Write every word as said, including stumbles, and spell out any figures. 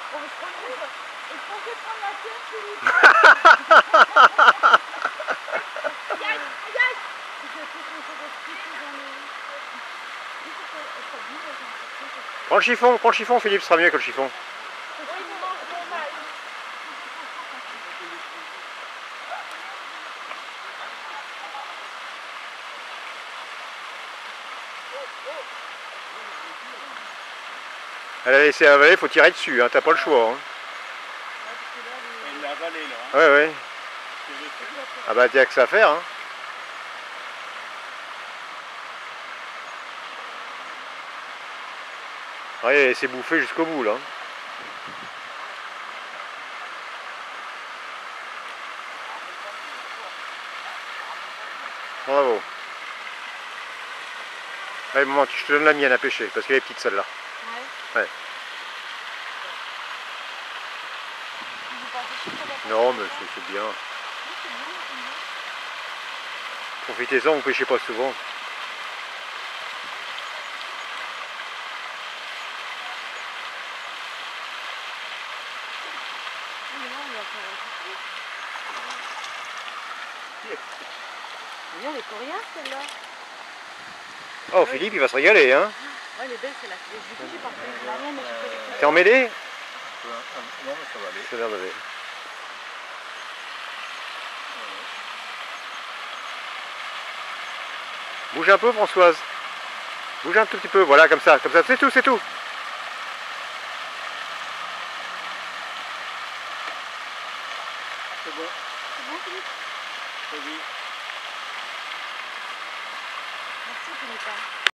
Est-ce qu'on peut prendre la tienne, Philippe? Regarde, regarde. Prends le chiffon, prends le chiffon, Philippe, ce sera mieux que le chiffon. Elle a laissé avaler, faut tirer dessus, hein, t'as pas le choix. Hein. Elle l'a avalé là. Hein. Ouais, ouais. Ah bah t'as que ça à faire. Hein. Ouais, elle s'est bouffée jusqu'au bout là. Bravo. Allez maman, je te donne la mienne à pêcher, parce qu'elle est petite celle-là. Ouais. Ouais. Non mais c'est bien. Profitez-en, vous pêchez pas souvent. Elle est pour rien celle-là. Oh Philippe il va se régaler hein. Ouais elle est belle celle-là. Du coup j'ai pas fait. T'es emmêlé? Non mais ça va aller. Ça va aller. Bouge un peu Françoise. Bouge un tout petit peu, voilà comme ça, comme ça, c'est tout, c'est tout. C'est bon. C'est bon Philippe? Vas-y. Merci Philippe.